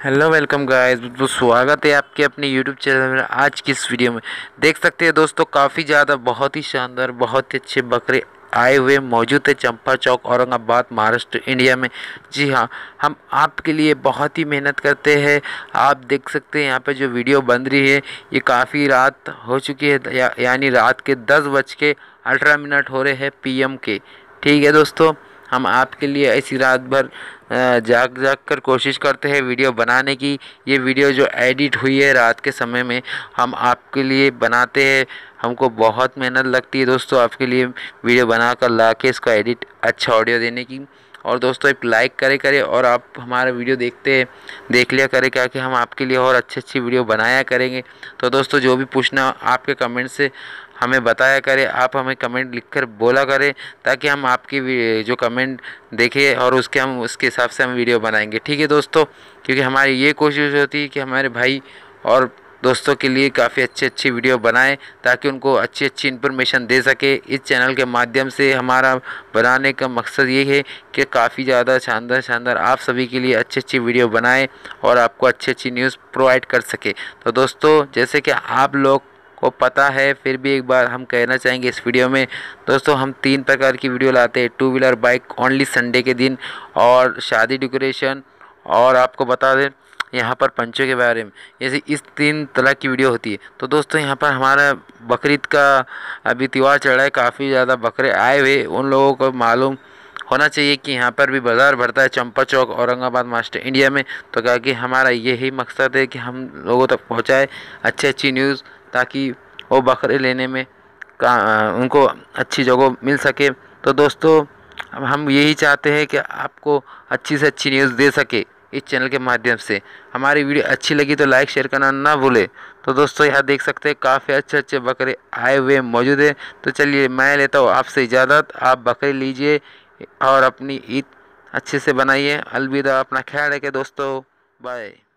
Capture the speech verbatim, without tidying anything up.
Hello welcome guys, तो स्वागत है आपके अपने यूट्यूब चैनल में। आज की इस वीडियो में देख सकते हैं दोस्तों, काफ़ी ज़्यादा बहुत ही शानदार बहुत ही अच्छे बकरे आए हुए मौजूद है चंपा चौक, औरंगाबाद, महाराष्ट्र, इंडिया में। जी हाँ, हम आपके लिए बहुत ही मेहनत करते हैं। आप देख सकते हैं यहाँ पे जो वीडियो बन रही है, ये काफ़ी रात हो चुकी है, या, यानी रात के दस बज के अठारह मिनट हो रहे हैं पी एम के। ठीक है दोस्तों, हम आपके लिए ऐसी रात भर जाग जाग कर कोशिश करते हैं वीडियो बनाने की। ये वीडियो जो एडिट हुई है रात के समय में, हम आपके लिए बनाते हैं। हमको बहुत मेहनत लगती है दोस्तों आपके लिए वीडियो बनाकर ला के इसको एडिट अच्छा ऑडियो देने की। और दोस्तों एक लाइक करे करें और आप हमारा वीडियो देखते हैं देख लिया करें, क्या कि हम आपके लिए और अच्छी अच्छी वीडियो बनाया करेंगे। तो दोस्तों जो भी पूछना आपके कमेंट से हमें बताया करें, आप हमें कमेंट लिखकर बोला करें, ताकि हम आपकी जो कमेंट देखें और उसके हम उसके हिसाब से हम वीडियो बनाएंगे। ठीक है दोस्तों, क्योंकि हमारी ये कोशिश होती है कि हमारे भाई और दोस्तों के लिए काफ़ी अच्छी अच्छी वीडियो बनाएं, ताकि उनको अच्छी अच्छी इन्फॉर्मेशन दे सके। इस चैनल के माध्यम से हमारा बनाने का मकसद ये है कि काफ़ी ज़्यादा शानदार शानदार आप सभी के लिए अच्छी अच्छी वीडियो बनाएं और आपको अच्छी अच्छी न्यूज़ प्रोवाइड कर सके। तो दोस्तों जैसे कि आप लोग को पता है, फिर भी एक बार हम कहना चाहेंगे इस वीडियो में दोस्तों, हम तीन प्रकार की वीडियो लाते हैं। Two wheeler bike only Sunday के दिन, और शादी डेकोरेशन, और आपको बता दें यहाँ पर पंचों के बारे में। जैसे इस तीन तरह की वीडियो होती है। तो दोस्तों यहाँ पर हमारा बकरीद का अभी त्यौहार चल रहा है, काफ़ी ज़्यादा बकरे आए हुए। उन लोगों को मालूम होना चाहिए कि यहाँ पर भी बाज़ार भरता है चंपा चौक, औरंगाबाद, महाराष्ट्र, इंडिया में। तो क्या कि हमारा यही मकसद है कि हम लोगों तक पहुँचाए अच्छी अच्छी न्यूज़, ताकि वो बकरे लेने में का उनको अच्छी जगह मिल सके। तो दोस्तों अब हम यही चाहते हैं कि आपको अच्छी से अच्छी न्यूज़ दे सके इस चैनल के माध्यम से। हमारी वीडियो अच्छी लगी तो लाइक शेयर करना ना भूले। तो दोस्तों यहाँ देख सकते हैं काफ़ी अच्छे अच्छे बकरे आए हुए मौजूद हैं। तो चलिए मैं लेता हूँ आपसे इजाज़त, आप बकरे लीजिए और अपनी ईद अच्छे से बनाइए। अलविदा, अपना ख्याल रखें दोस्तों, बाय।